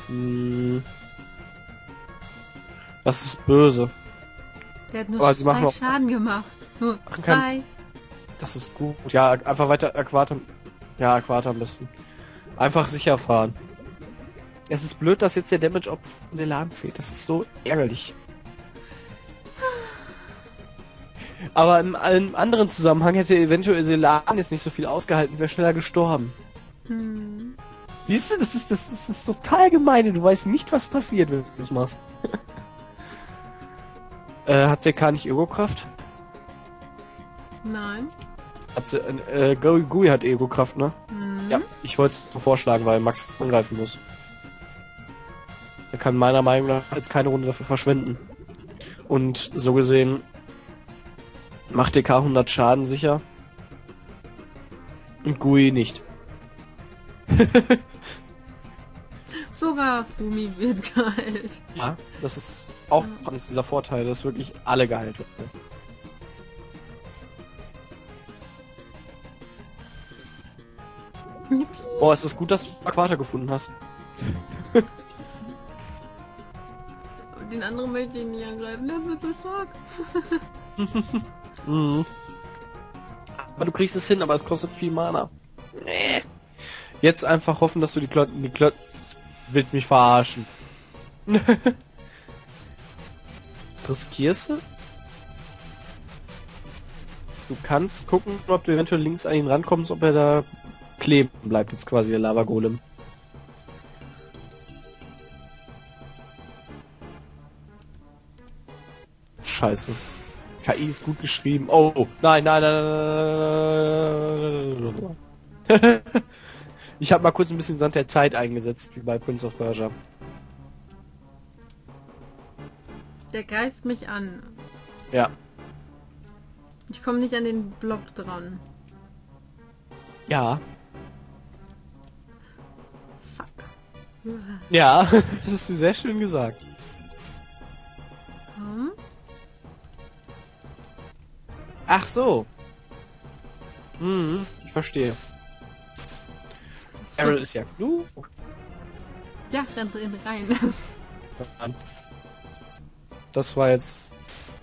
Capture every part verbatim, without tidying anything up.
Hm. Das ist böse. Der hat nur Aber sie machen zwei auch Schaden gemacht. Nur Machen zwei. kann- Das ist gut. Ja, einfach weiter Aquatum. Ja, Aquatum am besten. Einfach sicher fahren. Es ist blöd, dass jetzt der Damage auf Selan fehlt. Das ist so ärgerlich. Aber im, im anderen Zusammenhang hätte eventuell Selan jetzt nicht so viel ausgehalten, wäre schneller gestorben. Hm. Siehst du, das ist, das ist, das ist total gemein. Du weißt nicht, was passiert, wenn du das machst. äh, hat der K nicht Ego-Kraft? Nein. Hat sie, äh, Gui, Gui hat Ego-Kraft, ne? Hm. Ja, ich wollte es so vorschlagen, weil Max angreifen muss. Er kann meiner Meinung nach jetzt keine Runde dafür verschwenden. Und so gesehen macht der K hundert Schaden sicher. Und Gui nicht. Sogar Fumi wird geheilt. Ja, das ist auch eines dieser Vorteile, dass wirklich alle geheilt werden. Yippie. Boah, es ist gut, dass du Aquata gefunden hast. Den anderen möchte ich nicht angreifen, der ist so stark. Mhm. Aber du kriegst es hin, aber es kostet viel Mana. Nee. Jetzt einfach hoffen, dass du die Klotten... Die Klotten... Willst mich verarschen. Riskierst du? Du kannst gucken, ob du eventuell links an ihn rankommst, ob er da kleben bleibt, jetzt quasi der Lava-Golem. Scheiße. K I ist gut geschrieben. Oh, nein, nein, nein, nein, nein, nein. Ich habe mal kurz ein bisschen Sand der Zeit eingesetzt, wie bei Prince of Persia. Der greift mich an. Ja. Ich komme nicht an den Block dran. Ja. Fuck. Ja, das hast du sehr schön gesagt. Komm. Ach so. Mhm, ich verstehe. Errol ist ja klug. Ja, rennt in rein. Das war jetzt...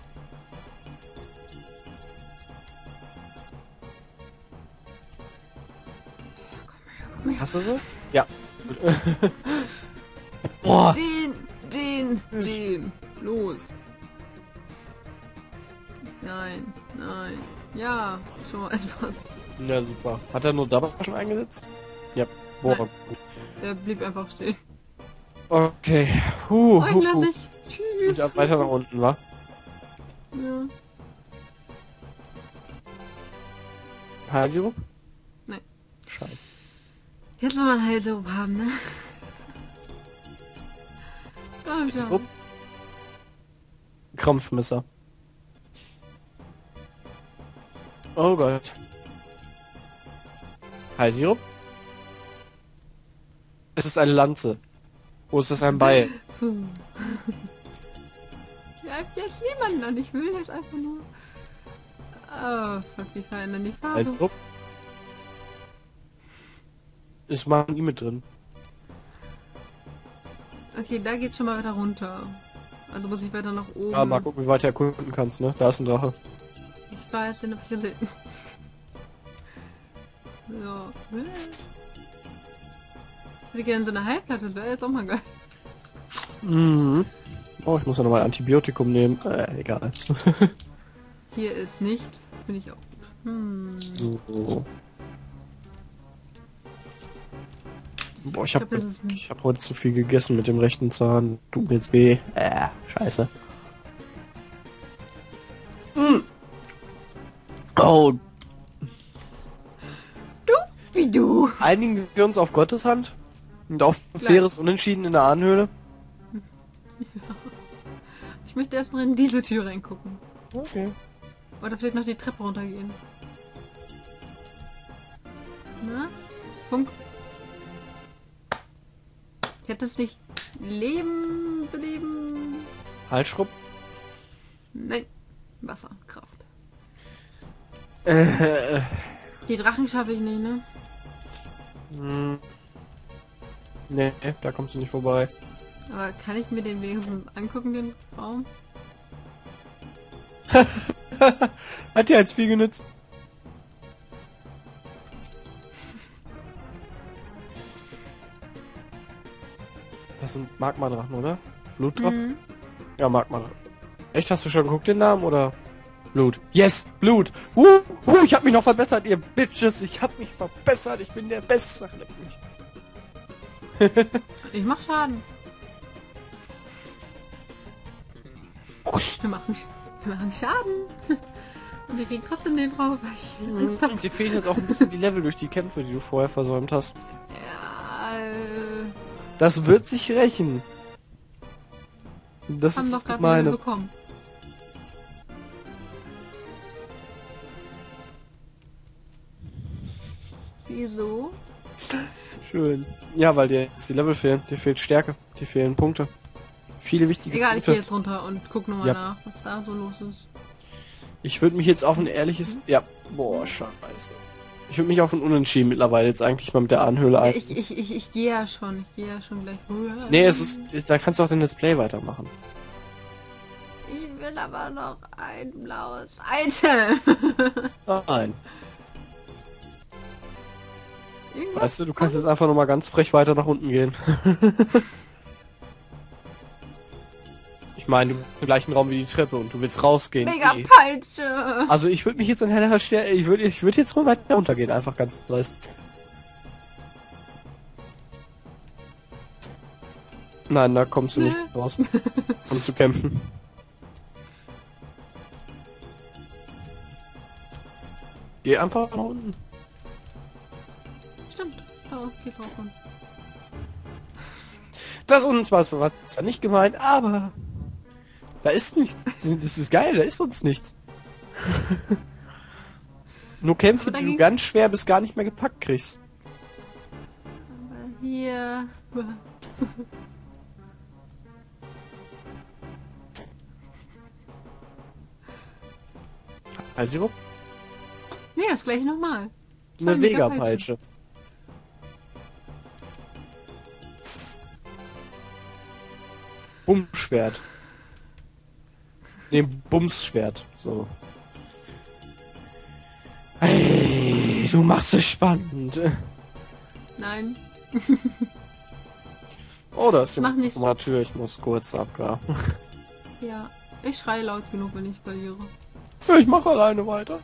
Komm her. Hast du so? Ja. Boah. Den, den, den. Los. Nein, nein. Ja, schon mal etwas. Ja, super. Hat er nur Double schon eingesetzt? Ja. Boah. Nein. Der blieb einfach stehen. Okay. Huh, Oh, ich huh, lass huh. dich. Tschüss. Und ab weiter nach unten, wa? Ja. Heilsirup? Nein. Scheiße. Jetzt will man Heilsirup haben, ne? Komm schon. Sirup? Krampfmesser. Oh Gott. Heilsirup? Es ist eine Lanze. Wo ist das ein Beil? Puh. Ich greif jetzt niemanden an, ich will jetzt einfach nur... Oh, fuck, die verändern die Farbe. Heilsirup? Ist Magie mit drin. Okay, da geht's schon mal weiter runter. Also muss ich weiter nach oben. Ja, mal gucken, wie weit du erkunden kannst, ne? Da ist ein Drache. Ich weiß, den hab ich gesehen. So. Ich hätte gerne so eine Heilplatte, das wäre jetzt auch mal geil. Mhm. Oh, ich muss ja nochmal Antibiotikum nehmen. Äh, egal. Hier ist nichts, finde ich auch gut. Hm. So. Boah, ich Ich hab, glaub, das ist- ich hab heute zu viel gegessen mit dem rechten Zahn. Tut mir jetzt weh. Äh, scheiße. Hm. Oh, Wie du! einigen wir uns auf Gottes Hand? Und auf Gleich. faires Unentschieden in der Ahnhöhle? Ich möchte erstmal in diese Tür reingucken. Okay. Oder vielleicht noch die Treppe runtergehen. Na? Funk? Hätte es nicht Leben beleben? Halsschrupp? Nein. Wasserkraft. Äh, Die Drachen schaffe ich nicht, ne? hm. Nee, da kommst du nicht vorbei. Aber kann ich mir den wenigstens angucken, den Raum? Hat dir jetzt viel genützt. Das sind Magma-Drachen, oder? Blutdrachen? Mhm. Ja, Magma-Drachen. Echt, hast du schon geguckt den Namen, oder? Blut. Yes, Blut. Uh, uh, ich hab mich noch verbessert, ihr Bitches. Ich hab mich verbessert. Ich bin der Beste. Ach, leck mich. Ich mach Schaden. Usch. Wir machen, wir machen Schaden. Und ich krieg trotzdem den drauf, weil ich Angst hab. Dir fehlen jetzt auch ein bisschen die Level durch die Kämpfe, die du vorher versäumt hast. Ja, äh, Das wird sich rächen. Das haben ist doch das gerade meine. bekommen. Wieso? Schön. Ja, weil dir jetzt die Level fehlen. Dir fehlt Stärke. Dir fehlen Punkte. Viele wichtige Egal, ich Punkte. gehe jetzt runter und guck nochmal Ja. nach, was da so los ist. Ich würde mich jetzt auf ein ehrliches... Ja. Boah, scheiße. Ich würde mich auf ein Unentschieden mittlerweile jetzt eigentlich mal mit der Ahnhöhle Ja, ein... ich ich, ich, ich gehe ja schon, ich gehe ja schon gleich. Nee, es ist... Da kannst du auch den Let's Play weitermachen. Ich will aber noch ein blaues Item. Nein. Irgendwas Weißt du, du kannst jetzt einfach nochmal ganz frech weiter nach unten gehen. Ich meine, du bist im gleichen Raum wie die Treppe und du willst rausgehen. Mega Eh. Peitsche. Also ich würde mich jetzt an Hannah Stelle... Ich würde ich würd jetzt mal weiter runtergehen, einfach ganz dreist. Nein, da kommst du nicht Nee. raus, um zu kämpfen. Geh einfach nach unten. Stimmt. Oh, geht drauf an. Das uns war war zwar nicht gemeint, aber da ist nichts. Das ist geil, da ist uns nichts. Nur Kämpfe, Aber da die du ging's- ganz schwer bis gar nicht mehr gepackt kriegst. Aber hier. Also Nee, das gleiche nochmal. Zwei eine Meter Vega-Peitsche. Bumschwert. Nee, Bumsschwert. So. Hey, du machst es spannend. Nein. Oh, da ist Mach jemand nicht vor der Tür. Ich muss kurz abgraben. Ja. Ich schreie laut genug, wenn ich verliere. Ich mache alleine weiter.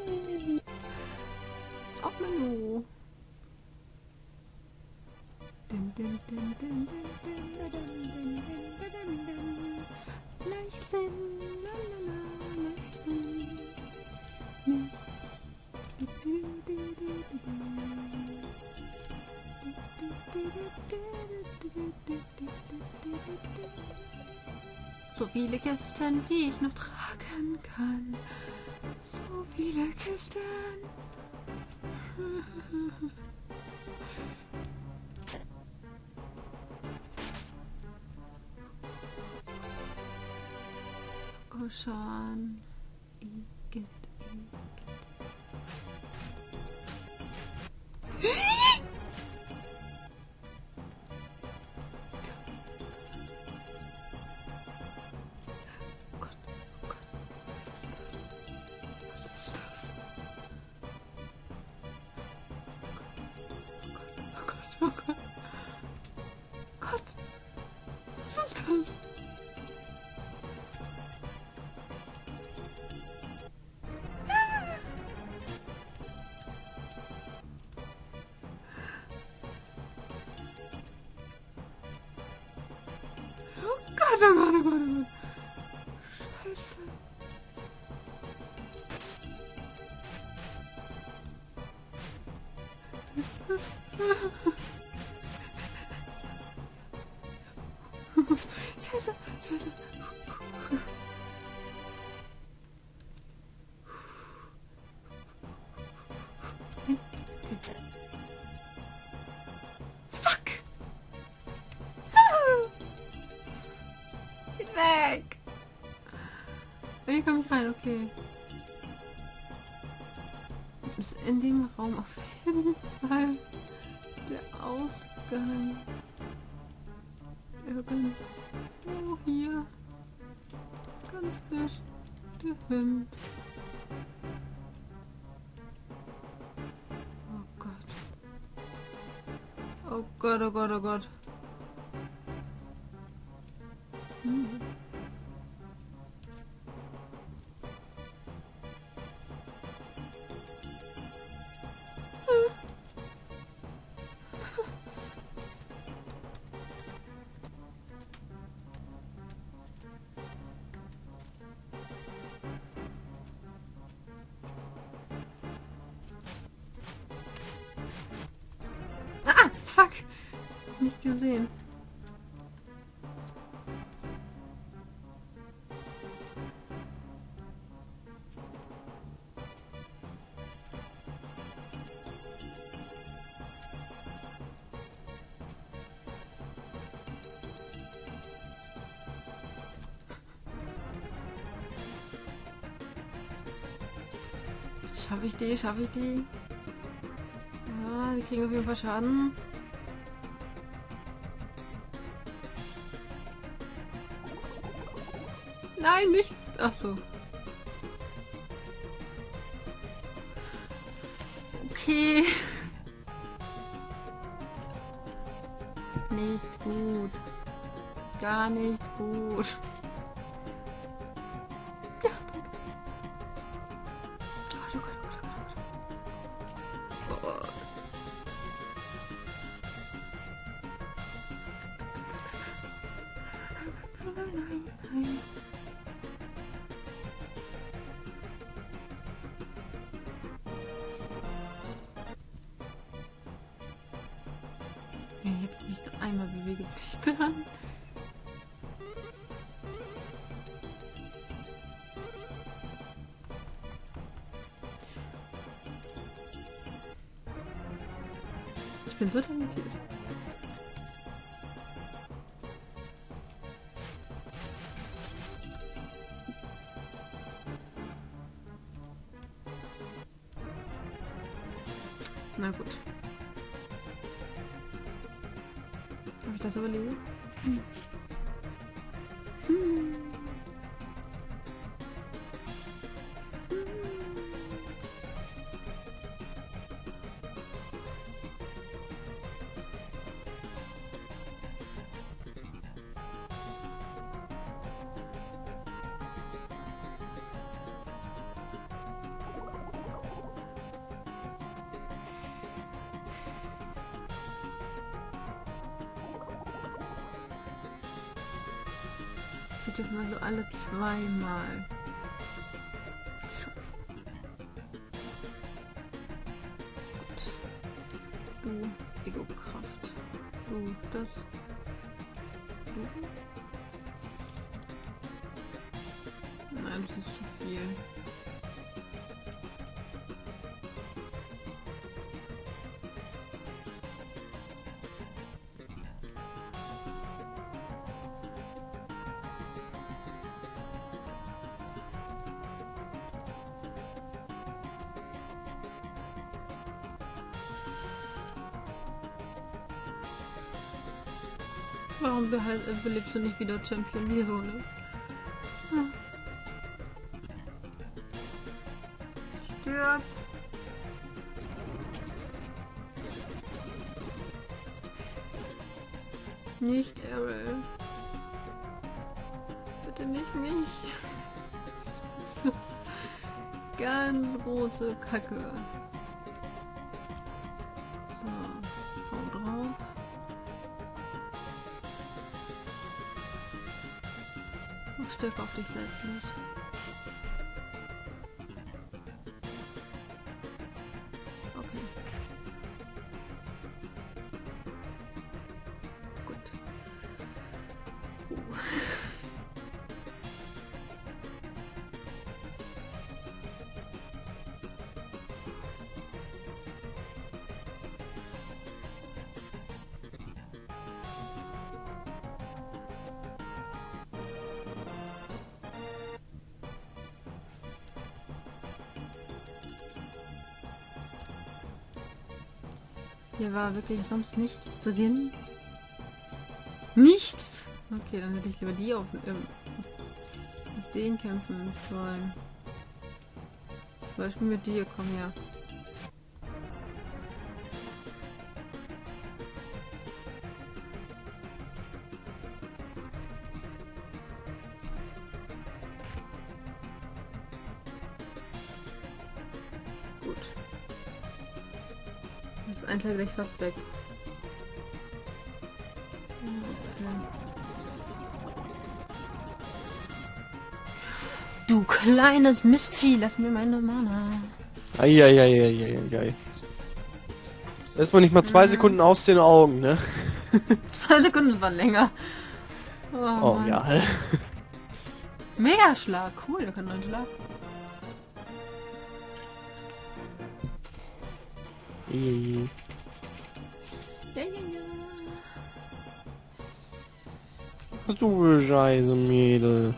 Auf Menü. Din, din, din, din, din, din, din, din, din, din, din. Leichtsinn, la, la, la, Leichtsinn. Hm. Di, di, di, di, di, di. Di, di, di, di, di, di, di, di, di, di, di. So viele Kisten, wie ich noch tragen kann. So viele Kisten. Oh schon. Igitt, igitt. Gott, oh Gott, was ist das? Was ist das? Oh Gott, oh Gott. Gott, was ist das? Oh Gott, oh Gott, oh Gott, oh Gott. Scheiße. Scheiße, scheiße. Fuck! Geht weg! Hier komme ich rein, okay. Ist in dem Raum auf jeden Fall der geheim. Irgendwo hier. Ganz bestimmt. Oh Gott. Oh Gott, oh Gott, oh Gott. Hm. Ah, fuck. Nicht gesehen. Schaffe ich die? Schaffe ich die? Ja, die kriegen auf jeden Fall Schaden. Nein, nicht. Ach so. Okay. Nicht gut. Gar nicht gut. Ja. Oh Gott, oh Gott, oh Gott, oh Gott. Nein, nein, nein, nein. Ich hab mich einmal bewegt, nicht dran. Ich bin so talentiert. Na gut. Ob ich das überlege? Hm. Hm. Ich dürfen mal so alle zweimal. Scheiße. Gut. Du, Ego-Kraft. Du, das. Du. Nein, das ist zu viel. Warum behal- belebst du nicht wieder Champion? Wieso, ne? Ja. Stirb! Nicht Errol. Bitte nicht mich. Ganz große Kacke. So, hau drauf. Mach Stärke auf dich selbst los. Okay. Gut. Uh. Hier war wirklich sonst nichts drin. Nichts! Okay, dann hätte ich lieber die auf, ähm, auf den kämpfen sollen. Zum Beispiel mit dir, komm her. Gut. Das ist ein Teil gleich fast weg. Okay. Du kleines Mistvieh, lass mir meine Mana. Eieieiei. Lässt man nicht mal zwei Mhm. Sekunden aus den Augen, ne? Zwei Sekunden war länger. Oh, Oh Mann. ja. Megaschlag, cool, der kann einen Schlag. Eieiei. Ja, ja, ja. Was du für Scheiße, Mädel.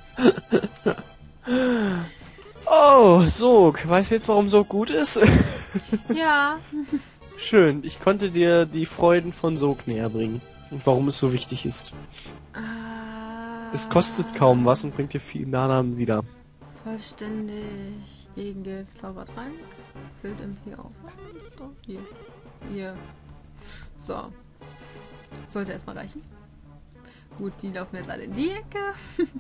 Oh, Sog. Weißt du jetzt, warum Sog gut ist? Ja. Schön. Ich konnte dir die Freuden von Sog näher bringen. Und warum es so wichtig ist. Ah, Es kostet kaum was und bringt dir viel Mana wieder. Vollständig gegen Gift, Zaubertrank. Füllt M P auf. So, hier. Hier. So. Sollte erstmal reichen. Gut, die laufen jetzt alle in die Ecke.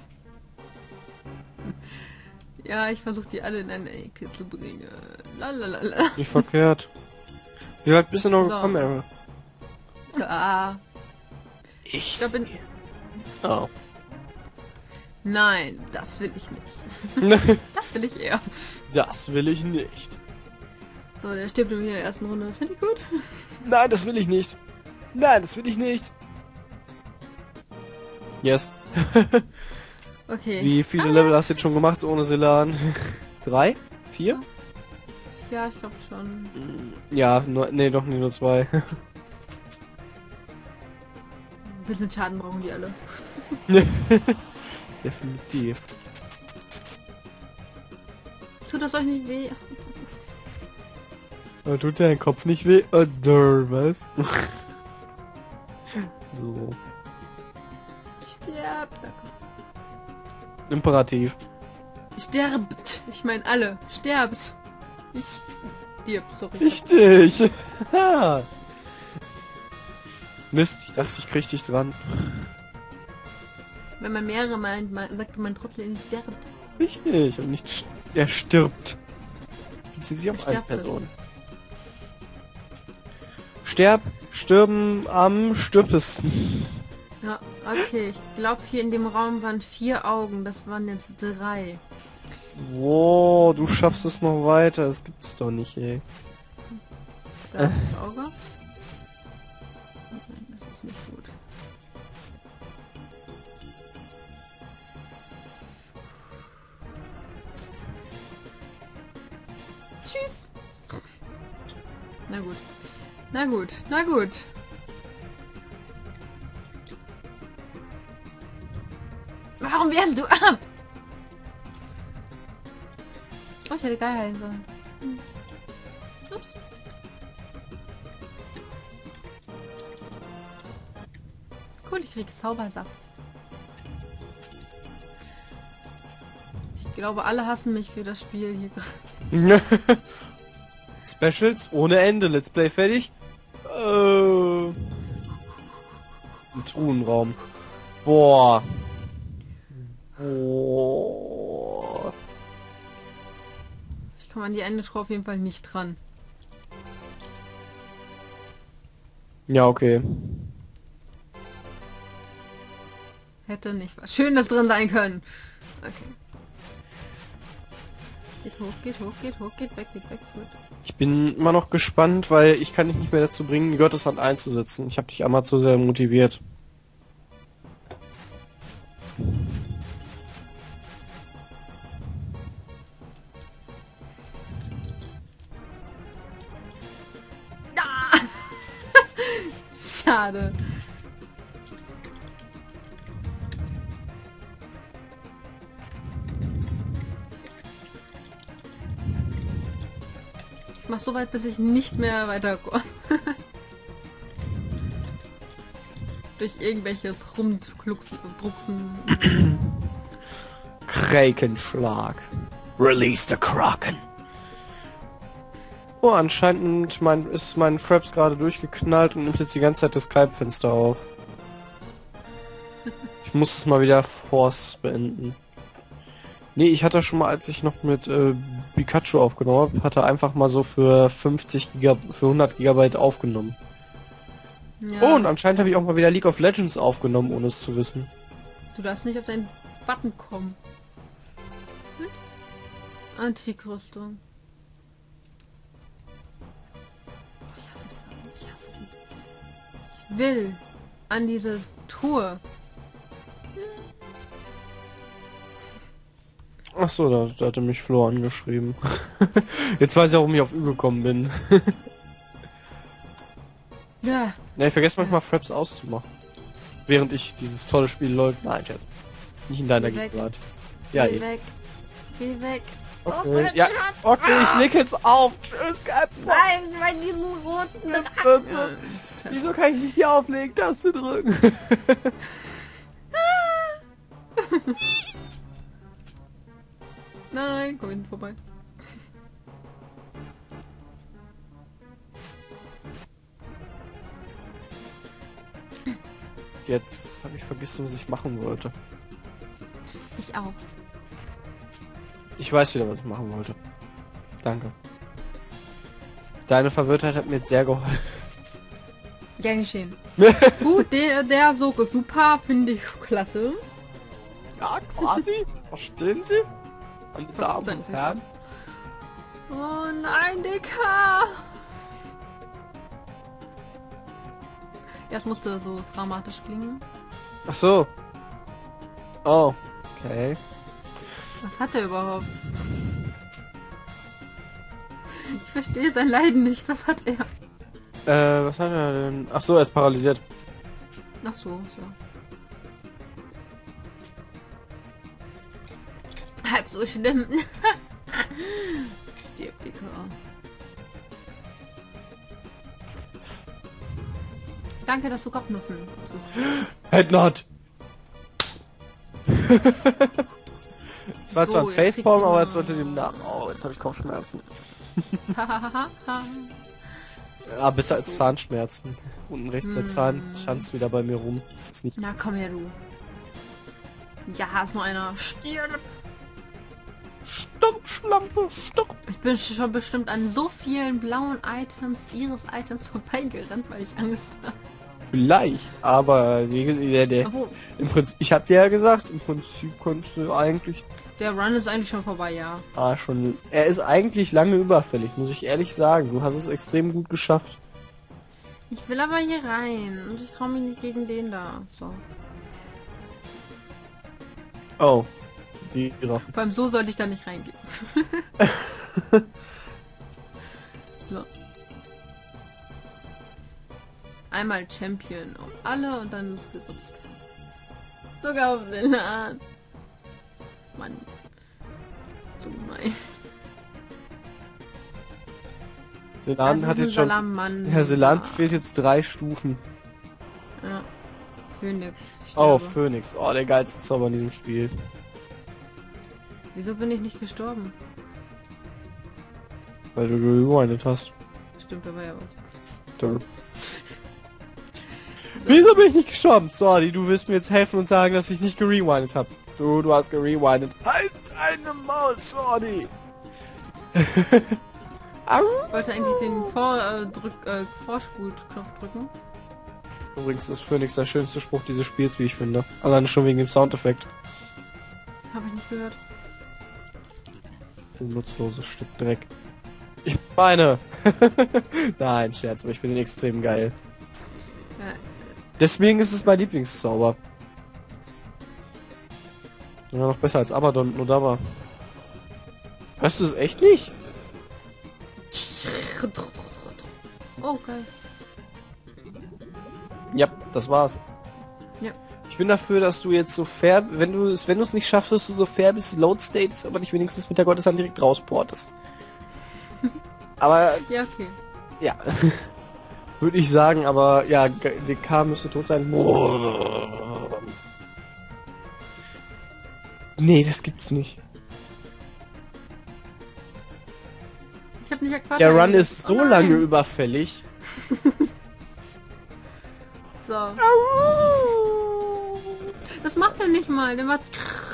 Ja, ich versuche die alle in eine Ecke zu bringen. Lalalala. Nicht verkehrt. Wie weit bist du noch So. gekommen, Ara? Da. Ich. Da bin- Oh. Nein, das will ich nicht. Das will ich eher. Das will ich nicht. So, der stirbt in der ersten Runde. Das finde ich gut. Nein, das will ich nicht. Nein, das will ich nicht. Yes. Okay. Wie viele Level hast du jetzt schon gemacht ohne Selan? Drei? Vier? Ja, ich glaube schon. Ja, nur, nee, doch nur zwei. Ein bisschen Schaden brauchen die alle. Definitiv. Tut das euch nicht weh? Aber tut dein Kopf nicht weh? Oder was? So. Stirbt. Danke. Imperativ. Sterbt. Ich meine alle. Sterbt. Ich stirb, sorry. Richtig. Mist, ich dachte, ich krieg dich dran. Wenn man mehrere meint, man, sagt man trotzdem nicht sterbt. Richtig. Und nicht st er stirbt. Bezieht sich auf eine Sterbt. Person. Sterb, stirben am stürpesten. Ja, okay. Ich glaube, hier in dem Raum waren vier Augen. Das waren jetzt drei. Wow, du schaffst es noch weiter. Das gibt's doch nicht, ey. Da ist das Auge. Nein, das ist nicht gut. Psst. Tschüss. Na gut. Na gut. Na gut. Warum wehrst du ab? Oh, ich hätte geil heilen sollen. Hm. Ups. Cool, ich krieg Zaubersaft. Ich glaube, alle hassen mich für das Spiel hier gerade. Specials ohne Ende. Let's Play fertig. Äh, Ein Truhenraum. Boah. Boah. Ich komme an die Endetruhe auf jeden Fall nicht dran. Ja, okay. Hätte nicht was Schönes drin sein können. Okay. Geht hoch, geht hoch, geht hoch, geht weg, geht weg. Gut. Ich bin immer noch gespannt, weil ich kann dich nicht mehr dazu bringen, die Gotteshand einzusetzen. Ich habe dich einmal zu sehr motiviert. Schade. Ich mach so weit, bis ich nicht mehr weiterkomme. durch irgendwelches Rumdrucksen. Krakenschlag. Release the Kraken. Oh, anscheinend mein, ist mein Fraps gerade durchgeknallt und nimmt jetzt die ganze Zeit das Skype-Fenster auf. Ich muss es mal wieder Force beenden. Nee, ich hatte schon mal, als ich noch mit äh, Pikachu aufgenommen habe, hatte einfach mal so für fünfzig Giga für hundert Gigabyte aufgenommen. Ja. Oh, und anscheinend habe ich auch mal wieder League of Legends aufgenommen, ohne es zu wissen. Du darfst nicht auf deinen Button kommen. Hm? Antikrüstung. Oh, ich hasse das. Ich hasse sie. Ich will an diese Truhe. Ach so, da, da hatte mich Flo angeschrieben. Jetzt weiß ich auch, warum ich auf Ü gekommen bin. Ja. Ja, ich vergesse manchmal Fraps auszumachen. Während ich dieses tolle Spiel läuft. Nein, Schatz. Nicht in deiner Geh weg. Gegenwart. Ja, Geh eh. weg. Geh weg. Okay. Ja, okay, ich leg jetzt auf. Tschüss, Skype. Nein, bei diesem roten Ja, wieso kann ich nicht hier auflegen, Taste drücken? Nein, komm hinten vorbei. Jetzt habe ich vergessen, was ich machen wollte. Ich auch. Ich weiß wieder, was ich machen wollte. Danke. Deine Verwirrtheit hat mir jetzt sehr geholfen. Gern geschehen. Gut, der, der Sog ist super, finde ich klasse. Ja, quasi. Verstehen Sie? Meine Was Damen ist denn und Herren. Oh nein, Dicker! Ja, es musste so dramatisch klingen. Ach so. Oh, okay. Was hat er überhaupt? Ich verstehe sein Leiden nicht. Was hat er? Äh, was hat er denn? Ach so, er ist paralysiert. Ach so, so. Halb so schlimm. Stirb, Dicker. Danke, dass du Kopfnussen tust. Head not. Es war So, zwar ein jetzt Facepalm, kriegt aber ihr- es sollte dem Namen. Oh, jetzt habe ich Kopfschmerzen. Hahaha. Ja, besser als Zahnschmerzen. Unten rechts der Hm. Zahn tanzt wieder bei mir rum. Ist nicht. Na komm her, du. Ja, ist nur einer. Stirb. Stopp, Schlampe, stopp. Ich bin schon bestimmt an so vielen blauen Items, ihres Items vorbeigerannt, weil ich Angst habe. Vielleicht, aber wie gesagt, der, der, Obwohl, im Prinzip, ich hab dir ja gesagt, im Prinzip konntest du eigentlich, der Run ist eigentlich schon vorbei, ja. ah, schon, er ist eigentlich lange überfällig, muss ich ehrlich sagen. Du hast es extrem gut geschafft. Ich will aber hier rein und ich traue mich nicht gegen den da. So. Oh, die Giraffen. Vor allem so sollte ich da nicht reingehen. So. Einmal Champion auf alle und dann ist gerüstet. Sogar auf Selan. Mann. So gemein. Selan Das hat ist ein jetzt schon, Salamander. Herr Selan fehlt jetzt drei Stufen. Ja. Phoenix. Oh, Sterbe. Phoenix. Oh, der geilste Zauber in diesem Spiel. Wieso bin ich nicht gestorben? Weil du rewindet hast. Stimmt aber ja was. Derp. Wieso bin ich nicht gestorben? Sorry, du wirst mir jetzt helfen und sagen, dass ich nicht gerewindet habe. Du, du hast gerewindet. Halt deine Maul, sorry. Au. Ich wollte eigentlich den Vor äh, drück, äh, Vorspulknopf drücken. Übrigens ist Phoenix der schönste Spruch dieses Spiels, wie ich finde. Alleine schon wegen dem Soundeffekt. Habe ich nicht gehört. Du nutzloses Stück Dreck. Ich meine. Nein, Scherz, aber ich finde ihn extrem geil. Ja, Deswegen ist es mein Lieblingszauber. Ja, noch besser als Abaddon und Odava. Weißt du es echt nicht? oh, geil. Ja, das war's. Ja. Ich bin dafür, dass du jetzt so fair, wenn du es, wenn du es nicht schaffst, dass du so fair bist, Load States, aber nicht wenigstens mit der Gotteshand direkt rausportest. Aber Ja, okay. ja. Würde ich sagen, aber ja, D K müsste tot sein. Nee, das gibt's nicht. Ich hab nicht Aquatic. Der Run eingesetzt. ist so Oh nein. lange überfällig. So. Das macht er nicht mal. Der macht...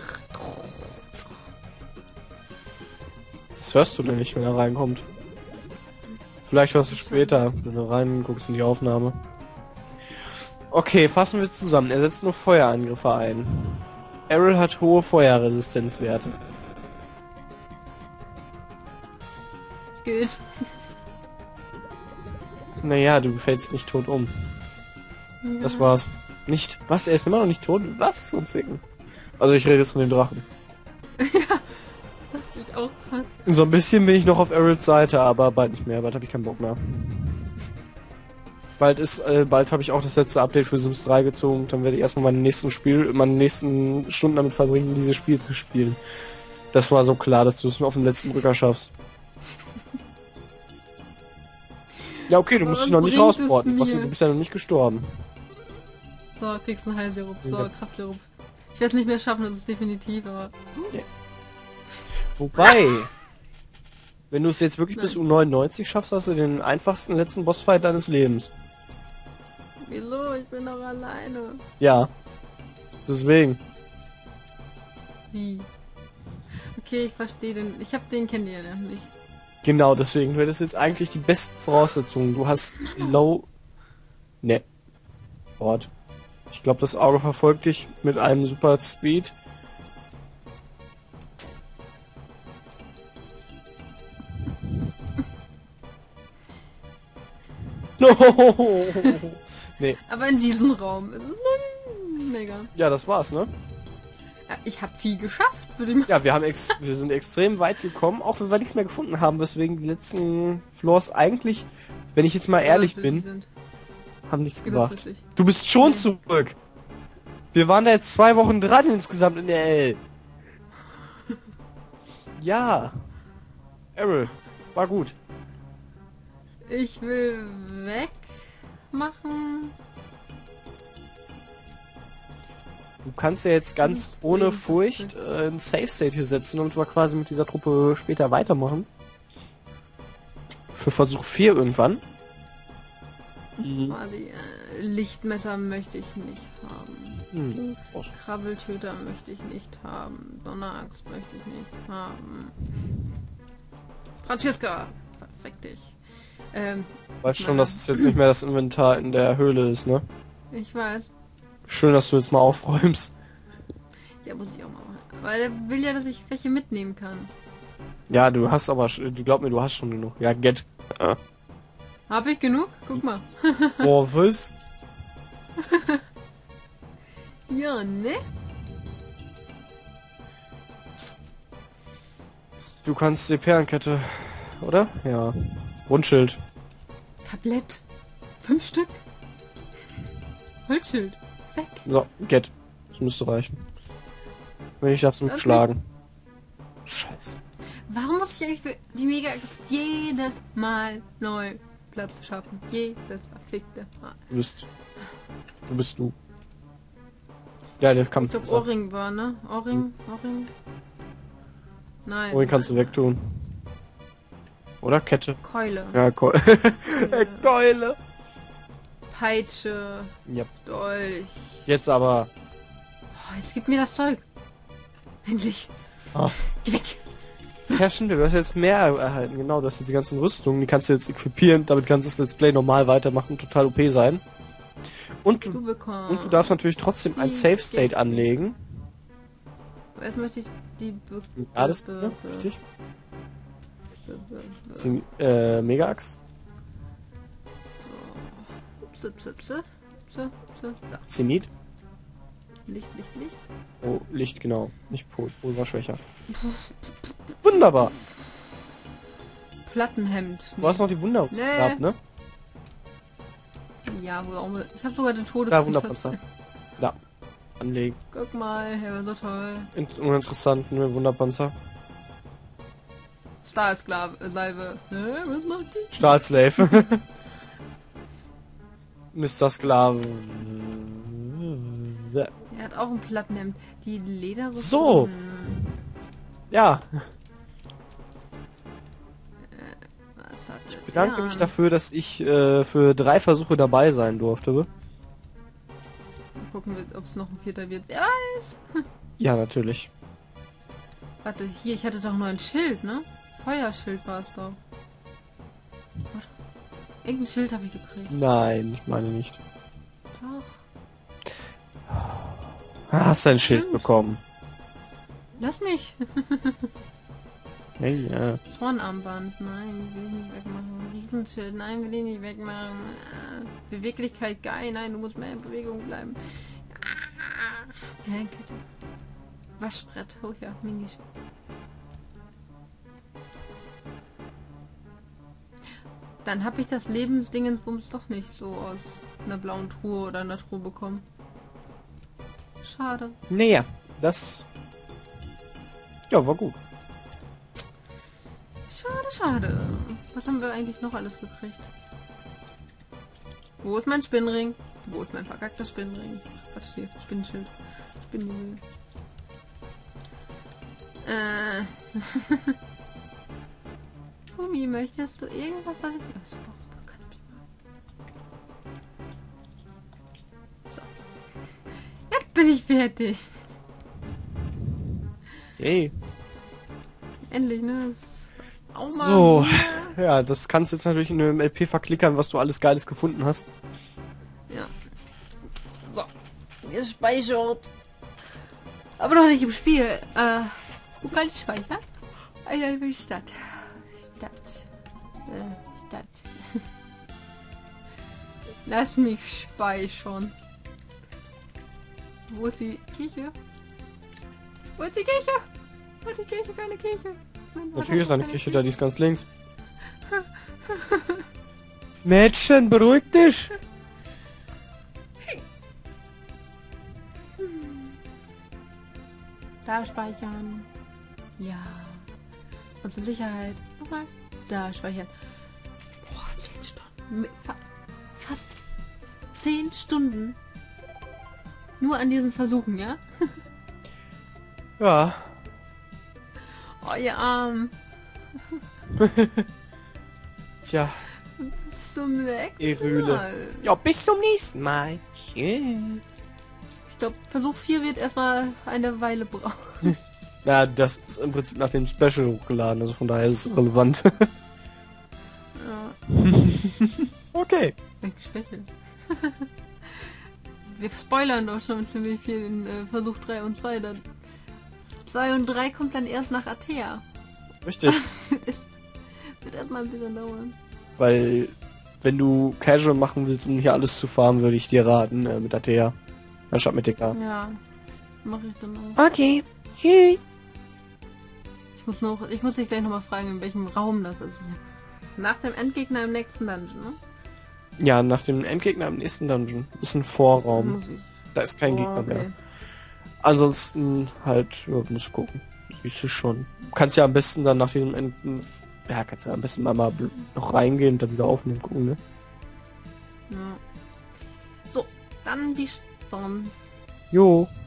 Das hörst du denn nicht, wenn er reinkommt. Vielleicht hörst du später, wenn du reinguckst in die Aufnahme. Okay, fassen wir zusammen. Er setzt nur Feuerangriffe ein. Errol hat hohe Feuerresistenzwerte. Geht. Naja, du fällst nicht tot um. Ja. Das war's. Nicht. Was? Er ist immer noch nicht tot? Was zum Ficken? Also ich rede jetzt von den Drachen. Ja. Dachte ich auch gerade. So ein bisschen bin ich noch auf Errols Seite, aber bald nicht mehr. Bald habe ich keinen Bock mehr. Bald ist, äh, bald habe ich auch das letzte Update für Sims drei gezogen. Dann werde ich erstmal meine nächsten Spiel, meine nächsten Stunden damit verbringen, dieses Spiel zu spielen. Das war so klar, dass du es nur auf dem letzten Drücker schaffst. Ja, okay, du Aber musst was dich noch nicht bringt es rausporten. Was, mir? du bist ja noch nicht gestorben. So, kriegst einen Heilsirup. So, Ja. Kraftsirup. Ich werde es nicht mehr schaffen, das ist definitiv, aber... Wobei, wenn du es jetzt wirklich Nein. bis U neunundneunzig schaffst, hast du den einfachsten letzten Bossfight deines Lebens. Wieso? Ich bin doch alleine. Ja. Deswegen. Wie? Okay, ich verstehe den. Ich habe den kennengelernt nicht. Genau, deswegen. Du hättest jetzt eigentlich die besten Voraussetzungen. Du hast Low... Ne. Ort. Ich glaube, das Auge verfolgt dich mit einem Super Speed. Nee. Aber in diesem Raum ist es mm, mega. Ja, das war's, ne? Ja, ich habe viel geschafft, würde ich mal. Ja, wir haben ex wir sind extrem weit gekommen, auch wenn wir nichts mehr gefunden haben, weswegen die letzten Floors eigentlich, wenn ich jetzt mal ehrlich bin, Sind. haben nichts gebracht. Überflüssig. Du bist schon Nee. zurück. Wir waren da jetzt zwei Wochen dran insgesamt in der L. Ja. Errol, war gut. Ich will wegmachen. Du kannst ja jetzt ganz ist ohne eben Furcht äh, ein Safe State hier setzen und wir quasi mit dieser Truppe später weitermachen. Für Versuch vier irgendwann. Mhm. Quasi, äh, Lichtmesser möchte ich nicht haben. Hm. Krabbeltöter möchte ich nicht haben. Donneraxt möchte ich nicht haben. Francesca! Verfick dich. Ähm, Weißt schon, dass es jetzt nicht mehr das Inventar in der Höhle ist, ne? ich weiß. Schön, dass du jetzt mal aufräumst. Ja, muss ich auch mal machen. Weil er will ja, dass ich welche mitnehmen kann. Ja, du hast aber, sch- du glaub mir, du hast schon genug. Ja, get. Äh. Hab ich genug? Guck mal. Boah, was? Ja, ne? Du kannst die Perlenkette, oder? Ja. Rundschild. Tablett. Fünf Stück. Holzschild. Weg. So, get. Das müsste reichen. Wenn ich das Okay. schlagen. Scheiße. Warum muss ich eigentlich für die Mega jedes Mal neu Platz schaffen? Jedes verfickte Mal. Du bist. Du bist du. Ja, das kann Ich glaube Ohrring war, ne? Ohrring? Ohrring? Nein. Oh, den kannst du wegtun. Oder Kette. Keule. Ja, Keule. Keule. Peitsche. Ja. Dolch. Jetzt aber. Oh, jetzt gib mir das Zeug. Endlich. Ah. Geh weg. Ja, stimmt, du hast jetzt mehr erhalten. Genau, du hast jetzt die ganzen Rüstungen. Die kannst du jetzt equipieren. Damit kannst du das Let's Play normal weitermachen. Total O P sein. Und Du du, bekommst. und du darfst natürlich trotzdem ein die Safe State Gates- anlegen. Jetzt möchte ich die... Be Ja, das be- ja, be- richtig. be- be- be- Zehn- Äh, Mega-Axt. So. Zip, zip, zip. Zip, zip. Da. Zenit. Licht, Licht, Licht. Oh, Licht, genau. Nicht Pol. Pol war schwächer. Wunderbar. Plattenhemd. Du hast noch die Wunder Nee. gehabt, ne? Ja, wo auch immer. Ich habe sogar den Todes... Da, Wunderpanzer. Da. Anlegen. Guck mal, der war so toll. In uninteressant, ne? Wunderpanzer. Star-Sklave. Hä? Was macht die? Stahlslave. Mister Sklave. Er hat auch ein Plattenhemd. Die Lederrüstung. So. Ja, Was hat ich bedanke der mich an? dafür, dass ich äh, für drei Versuche dabei sein durfte. Mal gucken, ob es noch ein vierter wird. Wer weiß. Ja, natürlich. Warte, hier, ich hatte doch nur ein Schild, ne? Feuerschild war es doch. Warte. Irgendein Schild habe ich gekriegt. Nein, ich meine nicht. Doch. Ah, hast du ein Schild Stimmt. bekommen? Lass mich. Hey, ja. Zornarmband. Nein, will ich nicht wegmachen. Riesenschild. Nein, will ich nicht wegmachen. Ah, Beweglichkeit geil. Nein, du musst mehr in Bewegung bleiben. Ah, Hellenkette. Waschbrett. Oh ja, Mini. Dann habe ich das Lebensdingensbums doch nicht so aus einer blauen Truhe oder einer Truhe bekommen. Schade. Naja, das... Ja, war gut. Schade, schade. Was haben wir eigentlich noch alles gekriegt? Wo ist mein Spinnring? Wo ist mein verkackter Spinnring? Was steht? Spinnenschild. Spinnenmüll. Äh. Fumi, möchtest du irgendwas, was ich... Oh, super, du kannst mich mal. So. Jetzt bin ich fertig. Yay. Endlich, ne? Das- Au Mann. So, ja, das kannst du jetzt natürlich in einem L P verklickern, was du alles Geiles gefunden hast. Ja. So. Gespeichert. Aber noch nicht im Spiel. Äh, wo kann ich speichern? Eine Stadt. Stadt. Äh, Stadt. Lass mich speichern. Wo ist die Kirche? Wo ist die Kirche? Wo ist die Kirche? Keine Kirche. Mein Vater Natürlich ist hat eine keine Kirche da, die ist ganz links. Mädchen, beruhig dich! Da speichern. Ja. Und zur Sicherheit. Nochmal. Da speichern. Boah, zehn Stunden. Mit fa fast zehn Stunden. Nur an diesen Versuchen, ja? Ja. Oh, ihr Arm. Tja, Bis zum nächsten Erüle. Mal. Ja, bis zum nächsten Mal. Tschüss. Ich glaube, Versuch vier wird erstmal eine Weile brauchen. Ja, das ist im Prinzip nach dem Special hochgeladen, also von daher ist es relevant. Ja. Okay. Welche Schwäche. Wir spoilern doch schon ziemlich viel in äh, Versuch drei und zwei. Dann zwei und drei kommt dann erst nach Atea. Richtig. Es wird erstmal ein bisschen dauern. Weil, wenn du Casual machen willst, um hier alles zu farmen, würde ich dir raten, äh, mit Atea. Anstatt mit D K. Ja, mache ich dann auch. Okay. Tschüss. Ich muss noch, ich muss dich gleich nochmal fragen, in welchem Raum das ist. Nach dem Endgegner im nächsten Dungeon, ne? Ja, nach dem Endgegner im nächsten Dungeon. Ist ein Vorraum. Muss ich. Da ist kein Oh, Gegner okay. mehr. Ansonsten halt, ja, musst du gucken. Siehst du schon. Kannst ja am besten dann nach diesem Enden, ja, kannst ja am besten mal, mal bl- noch reingehen und dann wieder aufnehmen, gucken, ne? Ja. So, dann die Storm. Jo.